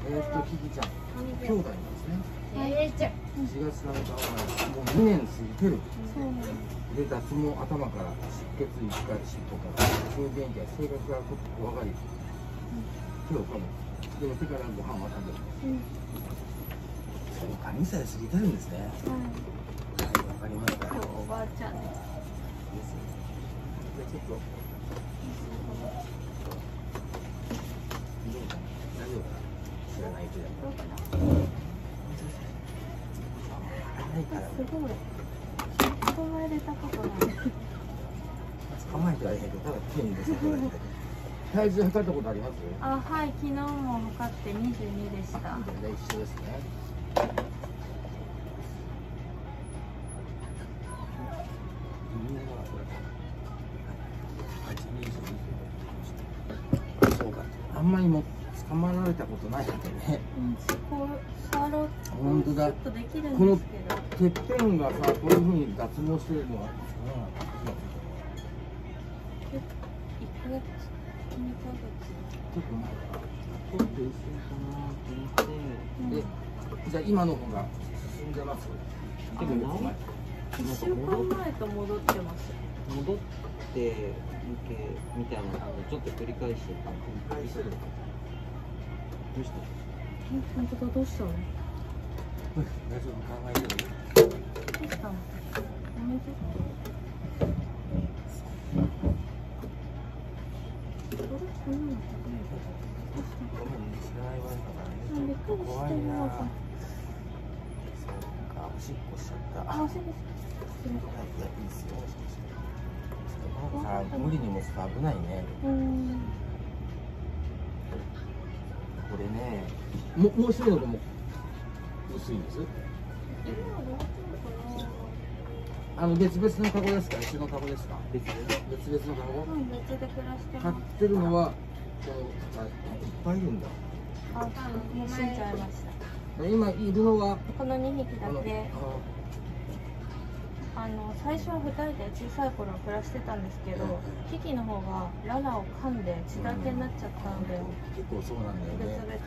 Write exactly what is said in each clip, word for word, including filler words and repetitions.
えっと、キキちゃん、兄弟なんですね。 えー、じゃ。 しがつなのかはもうにねん過ぎてる。 そうなんです。 で、脱毛頭から出血いっかい尻尾から急電気や性格が怖がり。手を噛む。でも手からご飯は食べる。うん。そうか、にさい過ぎてるんですね。はい。わかりました。 今日おばあちゃんです。 じゃあちょっと。大丈夫かな。知らないけど。どうかな。早いから。 すごい。捕まえれたことない。 捕まえてはいへんけど、ただ手に入れただけだけど。体重測ったことあります？ あ、はい、昨日も測ってにじゅうにでした。 一緒ですね。そうか。あんまりも捕まられたことないんでね。 うん、こう触ろう。 本当だ。 とできるんこのですけど。 てっぺんがさ、こういう風に脱毛してるのは。 いっかげつ、にかげつ。 ちょっと前か。ちょっと一緒かなと思って、で、じゃあ今の方が進んでます。 あ、いっしゅうかんまえと戻ってます。 戻ってみてみたいなのちょっと繰り返してた。 繰り返してる。どうした？ え、本当だ、どうしたの？ 大丈夫、考えてる。 どうしたの？やめて。どうしたの？ ごめん、知らないわけだからね。 びっくりしてるのか。 そうか、おしっこしちゃった。 あ、おしっこ。 いや、いいですよ。この子さ、無理にもさ、危ないね。 うん。 これね、ももう一人の子も薄いんです。あの別々のカゴですか、一緒のカゴですか。別々別々のカゴ。 うん、別で暮らして飼っます。 てるのは、このいっぱいいるんだ。 あ、もう死んじゃいました。 今いるのはこのにひきだけ。あの最初はふたりで小さい頃暮らしてたんですけど、キキの方がララを噛んで血だけになっちゃったので、 結構そうなんだよね。 別々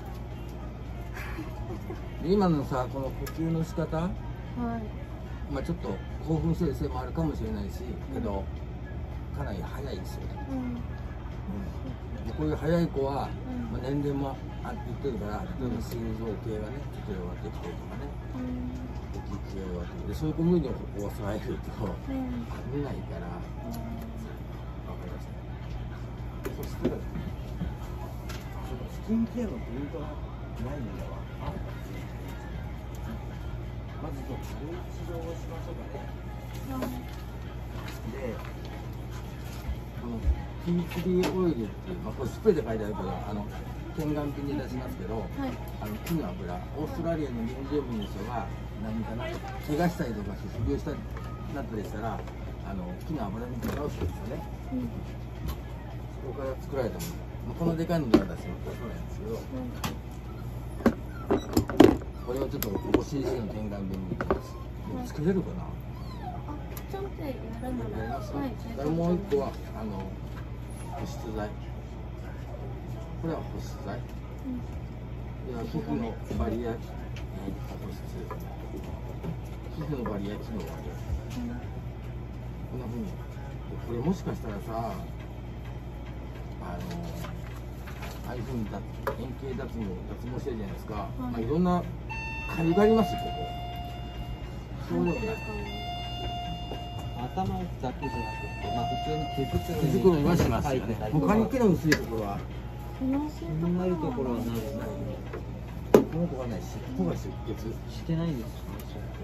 で。 で今のさ、この呼吸の仕方、 はい。 まあちょっと興奮してるせいもあるかもしれないし、けどかなり早いですよね。 うん。 うん、こういう早い子は、うん、まあ年齢もあ言ってるから、例えば心臓系がね、ちょっと弱ってきてるとかね。うん、でそういう子無理に抑えると危ないから、うん、分かりました。そしてスキンケアのポイントがないんだわ。まずちょっと軽い治療をしましょうかね。うん、で、この ティースリー オイルっていう、まあ、これスプレーで書いてあるけど、あの洗顔瓶に出しますけど、はい、あの木の油、オーストラリアの原住民の人が何かな、怪我したりとかして治療したなったりしたら、あの木の油に使うわけですよね。うん、そこから作られたもの。まあ、このでかいのでは出しますからそうなんですけど、うん、これをちょっと ごシーシー の洗顔瓶に入れます。でも作れるかな。 あ、ちょんってやるのやりますか。 はい。 もう一個はあの保湿剤。これは保湿剤。うん、いや皮膚のバリア、保湿。皮膚のバリア機能がある。うん、こんな風に。これもしかしたらさ、あのああいう風にだ円形脱毛脱毛してるじゃないですか。はい、まあいろんなかゆがありますここ。そうでもない。 頭だけじゃなくて、まあ普通に毛づくろ毛づくろいはしますよね。他に毛の薄いところは。 気のせいとなるところはないですね。 この子がない、尻尾が出血してないんですね。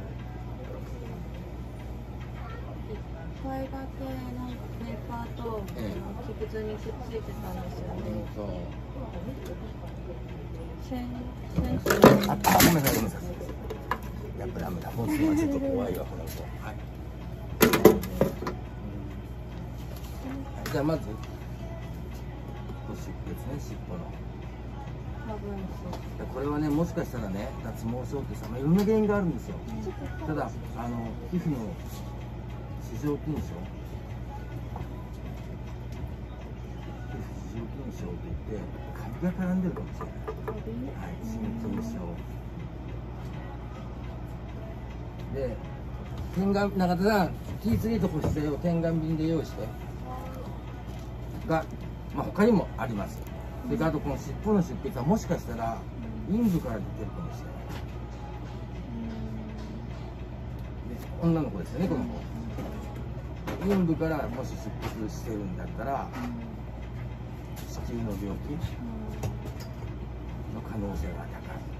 一回だけなんかペーパーと器物にくっついてたんですよね。そう。先生。 あ、ごめんなさいごめんなさい。やっぱりダメだ。本数はちょっと怖いわこの子。はい。じゃあまず。出血ね、尻尾の。これはね、もしかしたらね、脱毛症ってさ、まあ、いろんな原因があるんですよ。ただ、あの皮膚の糸状筋症。皮膚糸状筋症って言って、カビが絡んでるかもしれない。はい。 で点眼中田さん ティースリー と保湿剤を点眼瓶で用意してが、まあ、他にもあります。であとこの尻尾の出血はもしかしたら陰部から出てるかもしれない。で女の子ですよね、この子。陰部からもし出血してるんだったら子宮の病気の可能性が高い。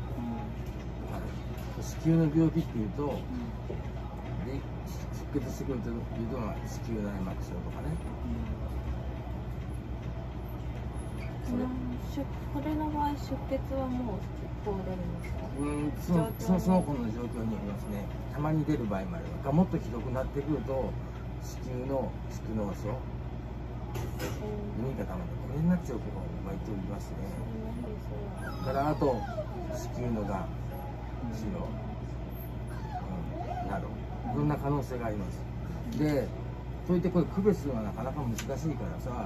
子宮の病気っていうと、で出血してくるというのは子宮内膜症とかね。 この出これの場合出血はもう結構出るんですか？ うんそのそのその子の状況によりますね。たまに出る場合もあるが、もっとひどくなってくると子宮の蓄膿症、耳がたまってこれになっちゃう子がまあ言っておりますね。だからあと子宮のがん、治療、うん、などいろんな可能性があります。でそういってこれ区別するのはなかなか難しいからさ、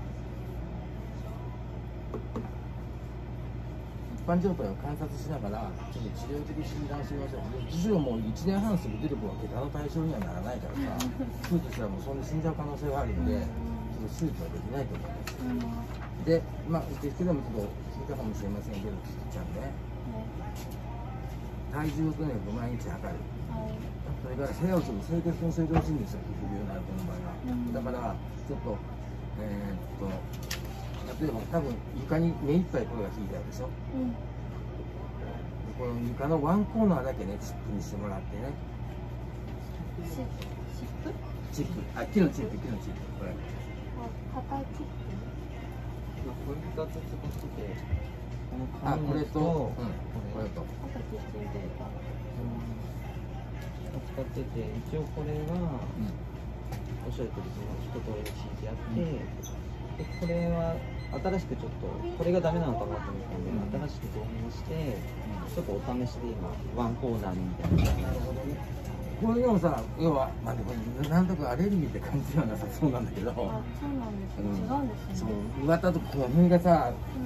一般状態を観察しながらちょっと治療的診断してみましょう。むしろもういちねんはんすぐ出る子は怪我の対象にはならないからさ、手術したらもうそんで死んじゃう可能性があるんで、ちょっと手術はできないと思います。で、まあ、受付でもちょっと聞いたかもしれませんけど、キキちゃんね、体重をとにかく毎日測る。それから部屋をちょっと清潔にしておいてほしいんですよ、皮膚病になる子の場合は。だから、ちょっと、えー、っと、例えば多分床に目いっぱいこれが引いてあるでしょ、うん、この床のワンコーナーだけねチップにしてもらってね。 チップチップあ木のチップ木のチップこれ硬いチップこれふたつ使っててあこれと、うん、これと使ってて一応これが、うん、おっしゃるとおりその一通り敷いてあって、うん、でこれは新しくちょっとこれがダメなのかなと思ったんで、うん、新しく導入して、ちょっとお試しで今ワンコーナーみたいな。なるほどね。 これでもさ、要は、まあ、でもなんとかアレルギーって感じではなさそうなんだけど。あ、 そうなんですね。うん、違うんですね。 そう、上とこの辺がさ、うん、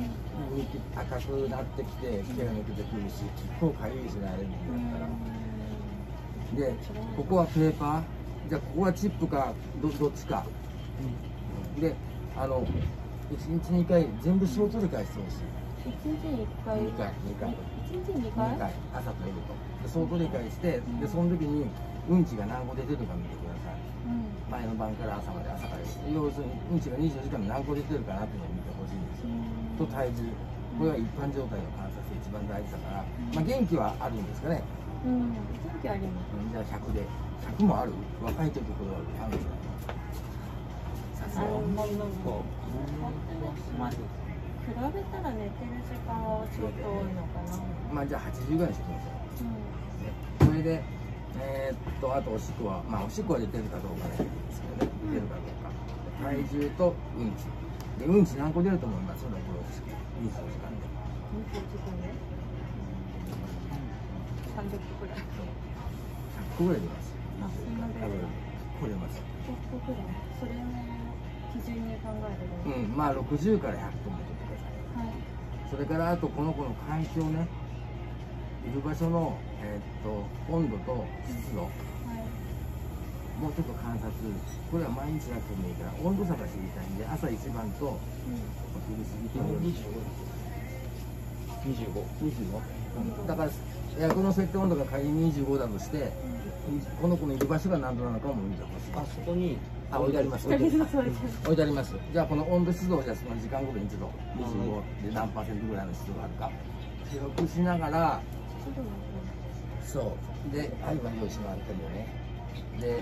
赤くなってきて、毛が抜けてくるし、結構かゆいしね、アレルギーだったら。で、ここはペーパー、じゃあここはチップか、ど、どっちか。うん、で、あの。いちにちにかい全部総取り替えしてほしい。 いちにちにいっかい。 にかい、にかい。 いちにちににかい。 にかい、朝と夜と。で総取り替えして、でその時にうんちが何個出てるか見てください。うん、前の晩から朝まで朝から要するにうんちがにじゅうよじかんで何個出てるかなっていうのを見てほしいんですよ。と体重。これは一般状態の観察で一番大事だから、まあ元気はあるんですかね。 うん、元気あります。 じゃあひゃくで、ひゃくもある。若い時ほどあるんじゃない。 あんまりなんか、 まあ、比べたら寝てる時間はちょっと多いのかな。 まあじゃあはちじゅうぐらいにしておきましょう。うん、それで、えー、っとあとおしっこは、まあおしっこは出てるかどうかねですけどね、出てるかどうか。体重とうんち。でうんち何個出ると思います？その頃にじゅうよじかんで。 にじゅうよじかんで？さんびゃくこぐらい。ひゃっこぐらい出ます。 あ、そんな出る。 これます。 ひゃっこぐらい。それを基準に考える。 うん、まあろくじゅうからひゃっこも取ってください。はい。それからあとこの子の環境ね、いる場所のえー、っと温度と湿度、はい、もうちょっと観察。これは毎日なくてもいいから温度差が知りたいんで、朝一番とお昼過ぎと夜。にじゅうご。にじゅうご。にじゅうご。うん、だからエアコンの設定温度が仮ににじゅうごだとして、うん、この子のいる場所が何度なのかも見てほしい。あ、そこに。あ、置いてあります。置いてあります。じゃあこの温度湿度をじゃあその時間ごとにちょっとにじゅうごで何パーセントぐらいの湿度があるか記録しながら、そうで、はい、用意してもらってるよね。で、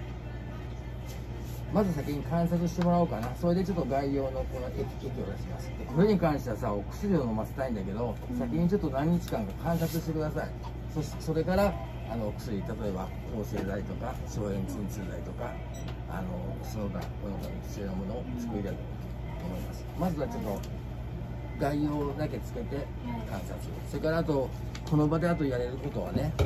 まず先に観察してもらおうかな。それでちょっと概要のこの液液を出します。でこれに関してはさ、お薬を飲ませたいんだけど、うん、先にちょっと何日間か観察してください。そしそれからあの薬、例えば抗生剤とか消炎鎮痛剤とか、あのその他この他に必要なものを作りたいと思います。まずはちょっと概要だけつけて観察。それからあとこの場であとやれることはね、ちょ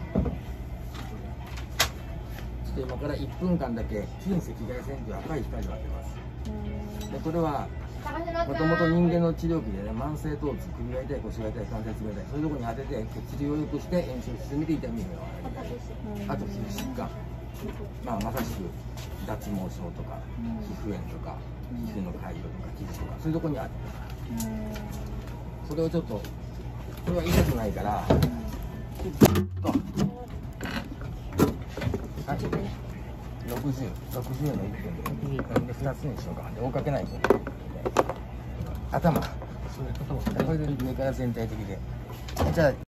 っと今からいっぷんかんだけ近赤外線という赤い光を当てます。でこれはもともと人間の治療器でね、慢性疼痛、首が痛い、腰が痛い、関節が痛い、そういうところに当てて血流を良くして炎症を進めて痛みを和らげたい。あと皮膚疾患、まあ、まさしく脱毛症とか、皮膚炎とか、皮膚の回路とか傷とか、そういうところに当てたい。それをちょっと、これは痛くないから、ちょっとかけてろくじゅう、ろくじゅうのいっぷんで、でふたつにしようか。で、追っかけないと。頭、これで上から全体的で。じゃあ